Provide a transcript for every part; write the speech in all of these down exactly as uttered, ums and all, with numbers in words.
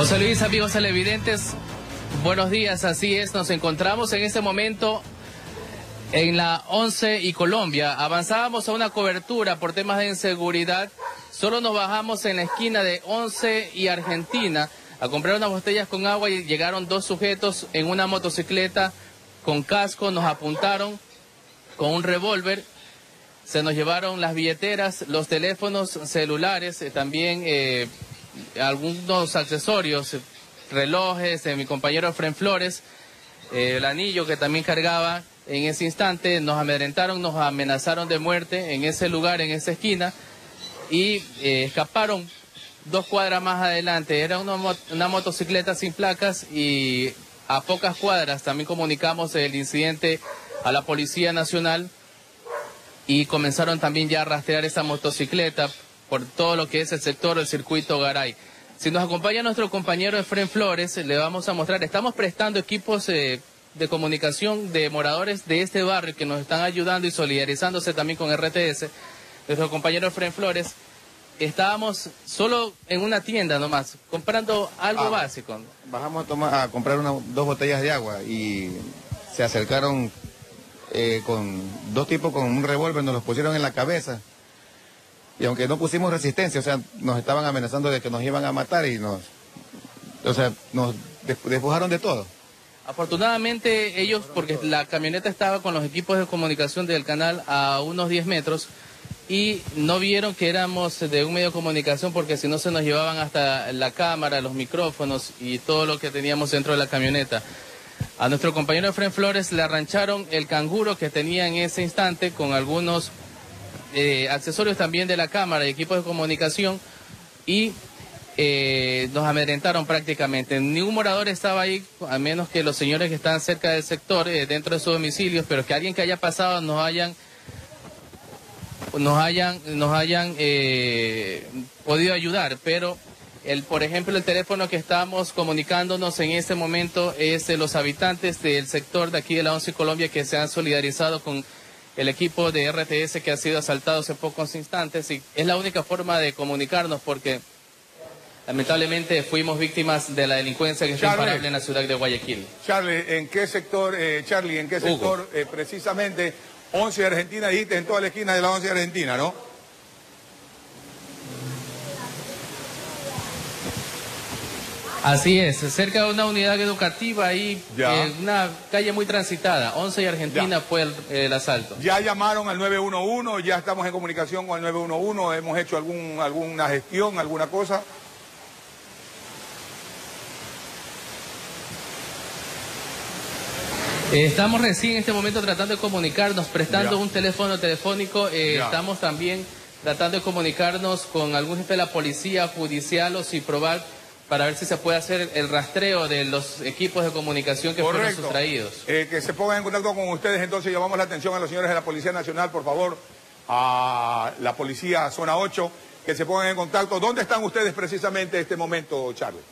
José Luis, amigos televidentes, buenos días, así es, nos encontramos en este momento en la once y Colombia. Avanzábamos a una cobertura por temas de inseguridad, solo nos bajamos en la esquina de once y Argentina a comprar unas botellas con agua y llegaron dos sujetos en una motocicleta con casco, nos apuntaron con un revólver, se nos llevaron las billeteras, los teléfonos celulares, eh, también eh, algunos accesorios, relojes de mi compañero Efren Flores, eh, el anillo que también cargaba. En ese instante nos amedrentaron, nos amenazaron de muerte en ese lugar, en esa esquina, y eh, escaparon dos cuadras más adelante. Era una, mot una motocicleta sin placas y a pocas cuadras también comunicamos el incidente a la Policía Nacional y comenzaron también ya a rastrear esa motocicleta por todo lo que es el sector del circuito Garay. Si nos acompaña nuestro compañero Efren Flores, le vamos a mostrar, estamos prestando equipos eh, de comunicación de moradores de este barrio que nos están ayudando y solidarizándose también con R T S. Nuestro compañero Efren Flores, estábamos solo en una tienda nomás, comprando algo ah, básico. Bajamos a, tomar, a comprar una, dos botellas de agua y se acercaron eh, con dos tipos con un revólver, nos los pusieron en la cabeza. Y aunque no pusimos resistencia, o sea, nos estaban amenazando de que nos iban a matar y nos, o sea, nos despojaron de todo. Afortunadamente ellos, porque la camioneta estaba con los equipos de comunicación del canal a unos diez metros y no vieron que éramos de un medio de comunicación porque si no se nos llevaban hasta la cámara, los micrófonos y todo lo que teníamos dentro de la camioneta. A nuestro compañero Efren Flores le arrancharon el canguro que tenía en ese instante con algunos Eh, accesorios también de la cámara y equipos de comunicación y eh, nos amedrentaron prácticamente. Ningún morador estaba ahí, a menos que los señores que están cerca del sector, eh, dentro de sus domicilios, pero que alguien que haya pasado nos hayan nos hayan, nos hayan eh, podido ayudar, pero el, por ejemplo, el teléfono que estamos comunicándonos en este momento es de los habitantes del sector de aquí de la once Colombia que se han solidarizado con el equipo de R T S que ha sido asaltado hace pocos instantes y es la única forma de comunicarnos porque lamentablemente fuimos víctimas de la delincuencia que está imparable en la ciudad de Guayaquil. Charlie, ¿en qué sector, eh, Charlie, en qué sector eh, precisamente once de Argentina, dijiste en toda la esquina de la once de Argentina, ¿no? Así es, cerca de una unidad educativa ahí, eh, una calle muy transitada, once y Argentina ya. Fue el, el asalto. Ya llamaron al nueve uno uno, ya estamos en comunicación con el nueve uno uno, hemos hecho algún, alguna gestión, alguna cosa. Eh, estamos recién en este momento tratando de comunicarnos, prestando ya. un teléfono telefónico, eh, estamos también tratando de comunicarnos con algún jefe de la policía judicial o Ciproval, para ver si se puede hacer el rastreo de los equipos de comunicación que Correcto. fueron sustraídos. Eh, que se pongan en contacto con ustedes, entonces llamamos la atención a los señores de la Policía Nacional, por favor, a la Policía Zona ocho, que se pongan en contacto. ¿Dónde están ustedes precisamente en este momento, Charlie?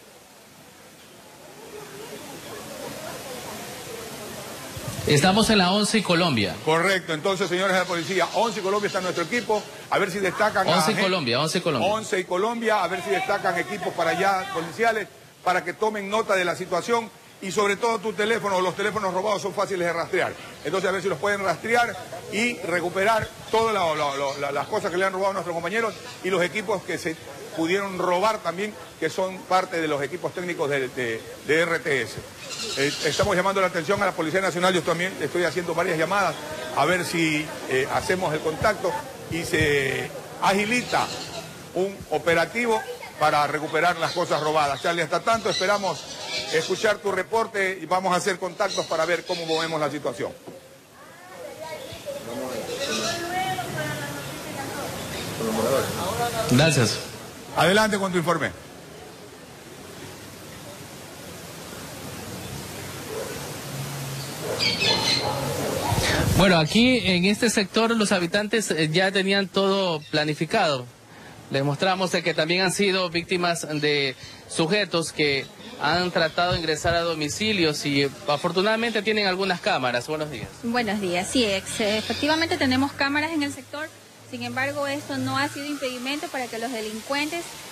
Estamos en la once y Colombia. Correcto, entonces señores de la policía, once y Colombia está nuestro equipo, a ver si destacan... once y Colombia, once y Colombia. once y Colombia, a ver si destacan equipos para allá, policiales, para que tomen nota de la situación y sobre todo tu teléfono, los teléfonos robados son fáciles de rastrear. Entonces a ver si los pueden rastrear y recuperar todas la, la, la, las cosas que le han robado a nuestros compañeros y los equipos que se pudieron robar también, que son parte de los equipos técnicos de, de, de R T S. Eh, estamos llamando la atención a la Policía Nacional, yo también estoy haciendo varias llamadas a ver si eh, hacemos el contacto y se agilita un operativo para recuperar las cosas robadas. Charlie, hasta tanto esperamos escuchar tu reporte y vamos a hacer contactos para ver cómo movemos la situación. Gracias. Adelante con tu informe. Bueno, aquí en este sector los habitantes ya tenían todo planificado. Les mostramos de que también han sido víctimas de sujetos que han tratado de ingresar a domicilios y afortunadamente tienen algunas cámaras. Buenos días. Buenos días, sí, ex, efectivamente tenemos cámaras en el sector, sin embargo esto no ha sido impedimento para que los delincuentes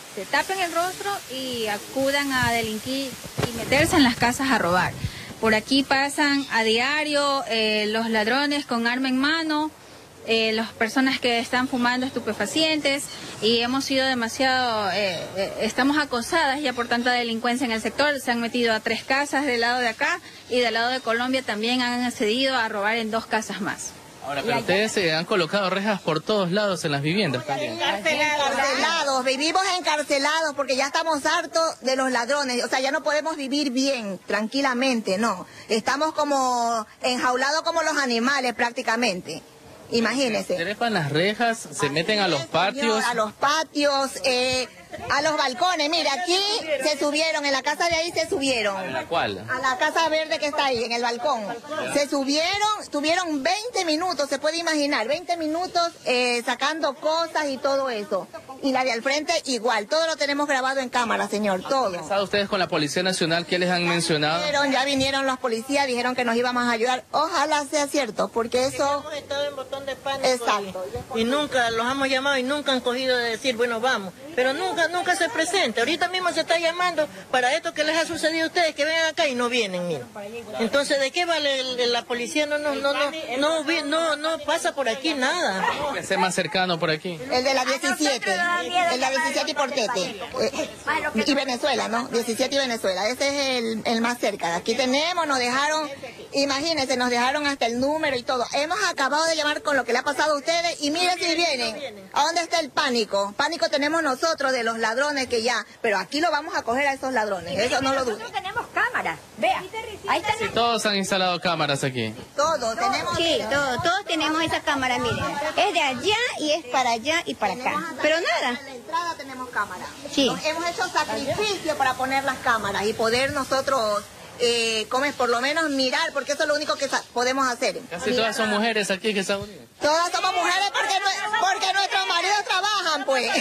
se tapen el rostro y acudan a delinquir y meterse en las casas a robar. Por aquí pasan a diario eh, los ladrones con arma en mano, eh, las personas que están fumando estupefacientes, y hemos sido demasiado, eh, eh, estamos acosadas ya por tanta delincuencia en el sector. Se han metido a tres casas del lado de acá y del lado de Colombia también han accedido a robar en dos casas más. Ahora, pero ustedes se han colocado rejas por todos lados en las viviendas también. Encarcelados, vivimos encarcelados porque ya estamos hartos de los ladrones. O sea, ya no podemos vivir bien, tranquilamente, no. Estamos como enjaulados como los animales prácticamente. Imagínense. Se trepan las rejas, se meten a los patios. A los patios, eh, a los balcones. Mira, aquí se subieron, en la casa de ahí se subieron. ¿En la cual? A la casa verde que está ahí, en el balcón. Se subieron, estuvieron veinte minutos, se puede imaginar, veinte minutos eh, sacando cosas y todo eso. Y la de al frente igual, todo lo tenemos grabado en cámara, señor, todo. ¿Han conversado ustedes con la Policía Nacional? ¿Qué les han mencionado? Vinieron, ya vinieron los policías, dijeron que nos íbamos a ayudar. Ojalá sea cierto, porque eso... Hemos estado en botón de pánico. Exacto. Y, y nunca los hemos llamado y nunca han cogido de decir, bueno, vamos. Pero nunca, nunca se presenta. Ahorita mismo se está llamando para esto que les ha sucedido a ustedes, que vengan acá y no vienen, mira. Entonces, ¿de qué vale el, el, la policía? No, no, no, no, no, no, no, no pasa por aquí nada. ¿Qué es más cercano por aquí? El de la diecisiete, el de la diecisiete y Portete. Eh, y Venezuela, ¿no? diecisiete y Venezuela. Ese es el, el más cerca. Aquí tenemos, nos dejaron, imagínense, nos dejaron hasta el número y todo. Hemos acabado de llamar con lo que le ha pasado a ustedes y miren si vienen. ¿A dónde está el pánico? Pánico tenemos nosotros de los ladrones que ya, pero aquí lo vamos a coger a esos ladrones, eso no lo dudo. Nosotros tenemos cámaras, vea, ahí está. Sí, todos han instalado cámaras aquí. Todos, tenemos... Sí, todos, todos tenemos esa cámara, miren, es de allá y es para allá y para acá, pero nada. En la entrada tenemos cámaras. Sí. Hemos hecho sacrificio para poner las cámaras y poder nosotros... Eh, comes por lo menos mirar, porque eso es lo único que podemos hacer. Casi todas son mujeres aquí que están unidas. Todas somos mujeres porque, porque nuestros maridos trabajan, pues.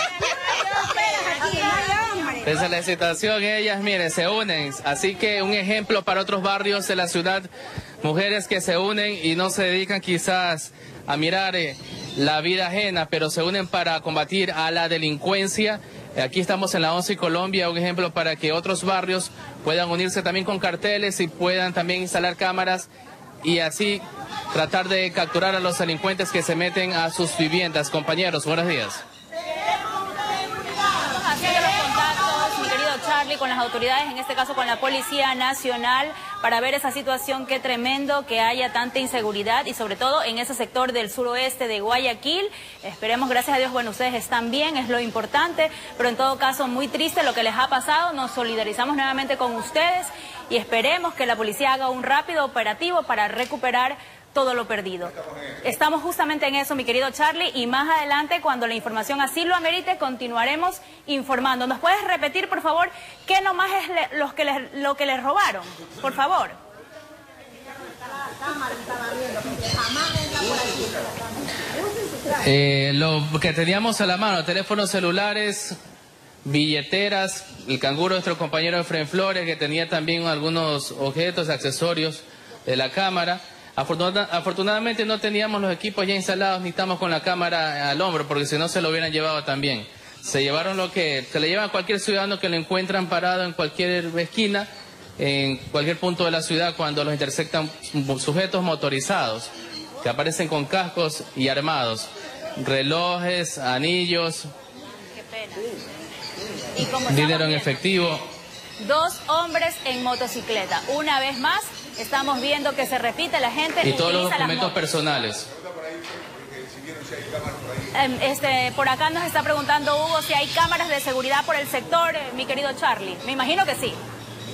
Desde la situación, ellas, miren, se unen. Así que un ejemplo para otros barrios de la ciudad, mujeres que se unen y no se dedican quizás a mirar eh, la vida ajena, pero se unen para combatir a la delincuencia. Aquí estamos en la once y Colombia, un ejemplo para que otros barrios puedan unirse también con carteles y puedan también instalar cámaras y así tratar de capturar a los delincuentes que se meten a sus viviendas. Compañeros, buenos días. Haciendo los contactos, mi querido Charlie, con las autoridades, en este caso con la Policía Nacional, para ver esa situación. Qué tremendo que haya tanta inseguridad y sobre todo en ese sector del suroeste de Guayaquil. Esperemos, gracias a Dios, bueno, ustedes están bien, es lo importante, pero en todo caso muy triste lo que les ha pasado. Nos solidarizamos nuevamente con ustedes y esperemos que la policía haga un rápido operativo para recuperar todo lo perdido. Estamos justamente en eso, mi querido Charlie, y más adelante, cuando la información así lo amerite, continuaremos informando. ¿Nos puedes repetir, por favor, qué nomás es le, los que les, lo que les robaron? Por favor. Eh, lo que teníamos a la mano, teléfonos celulares, billeteras, el canguro de nuestro compañero Efraín Flores, que tenía también algunos objetos, accesorios de la cámara. Afortuna, afortunadamente no teníamos los equipos ya instalados, ni estamos con la cámara al hombro, porque si no se lo hubieran llevado también. Se llevaron lo que se le lleva a cualquier ciudadano que lo encuentran parado en cualquier esquina, en cualquier punto de la ciudad, cuando los intersectan sujetos motorizados, que aparecen con cascos y armados. Relojes, anillos, Qué pena. Y como dinero en viendo, efectivo. Dos hombres en motocicleta. Una vez más, estamos viendo que se repite, la gente Y todos los utiliza las documentos motos. personales. Este, por acá nos está preguntando Hugo si hay cámaras de seguridad por el sector, eh, mi querido Charlie. Me imagino que sí.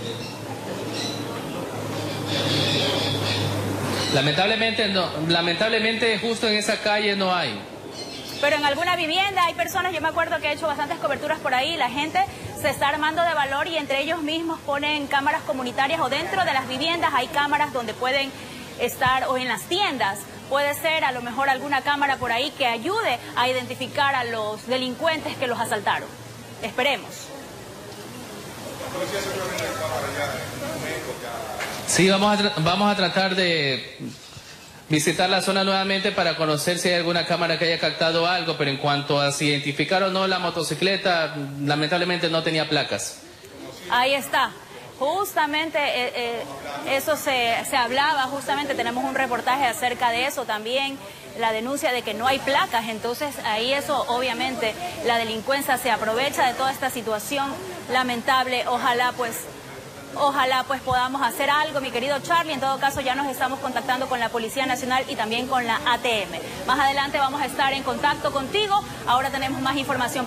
Lamentablemente, no, lamentablemente justo en esa calle no hay. Pero en alguna vivienda hay personas, yo me acuerdo que he hecho bastantes coberturas por ahí, la gente se está armando de valor y entre ellos mismos ponen cámaras comunitarias o dentro de las viviendas hay cámaras donde pueden estar, o en las tiendas. Puede ser a lo mejor alguna cámara por ahí que ayude a identificar a los delincuentes que los asaltaron. Esperemos. Sí, vamos a, vamos a tratar de visitar la zona nuevamente para conocer si hay alguna cámara que haya captado algo, pero en cuanto a si identificar o no la motocicleta, lamentablemente no tenía placas. Ahí está. Justamente eh, eh, eso se, se hablaba, justamente tenemos un reportaje acerca de eso también, la denuncia de que no hay placas, entonces ahí eso obviamente la delincuencia se aprovecha de toda esta situación lamentable. Ojalá pues, ojalá pues podamos hacer algo, mi querido Charlie. En todo caso ya nos estamos contactando con la Policía Nacional y también con la A T M. Más adelante vamos a estar en contacto contigo, ahora tenemos más información.